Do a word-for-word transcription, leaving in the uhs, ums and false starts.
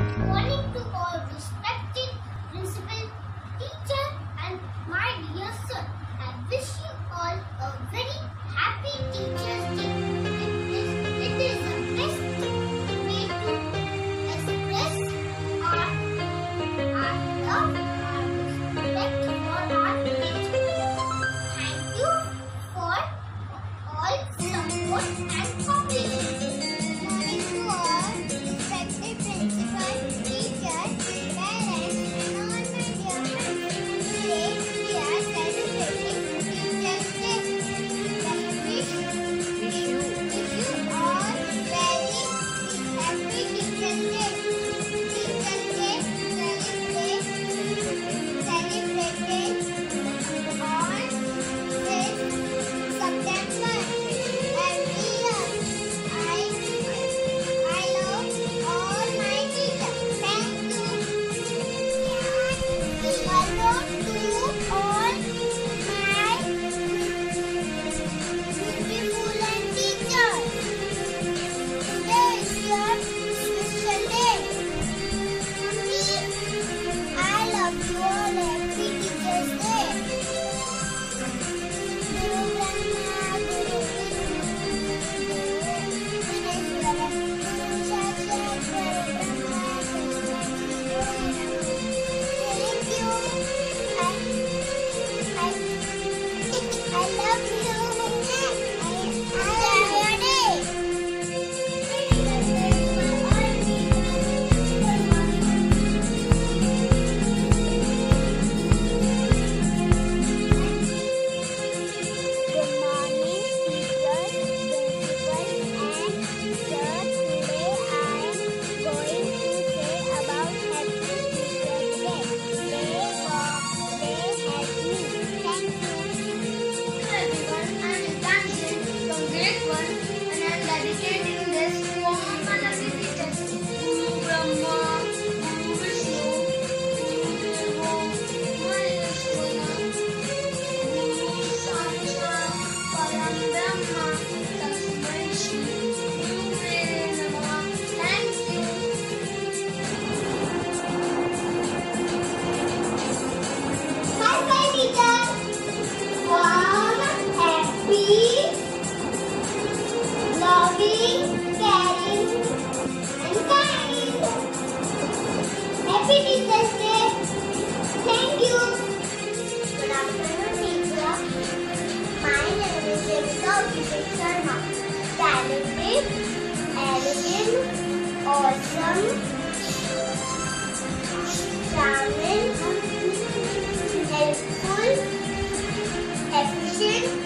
Good morning to all respected principal, teacher and my dear sir. I wish you all a very happy Teachers' Day. It is, it is the best way to express our, our love, our respect for our teachers. Thank you for all support and cooperation. Morning to all respected principal, teachers, parents, and all my dear friends. Today we are celebrating Teachers' Day. I wish, wish you, wish you all very happy Teachers' Day. Teachers' Day celebrate, celebrated on fifth September every year. I I love all my teachers. Thank you. Hello to all my beautiful and teachers. Today is your special day. Me, I love you all. Happy Teachers' Day. Guru Brahma, Guru Dedicating this to all my lovely teachers, Guru Brahma, Guru Vishnu, Guru Deva, Maheshwara, Guru Sakshat Param Brahma, Tasmai Shri Gurave Namah. Thank you. Bye bye, teacher. One happy, loving, caring, and kind. Happy Teachers' Day. Thank you. Good afternoon, teacher. My name is Jessica Abhishek Sharma. Talented, elegant, awesome, charming, helpful, efficient,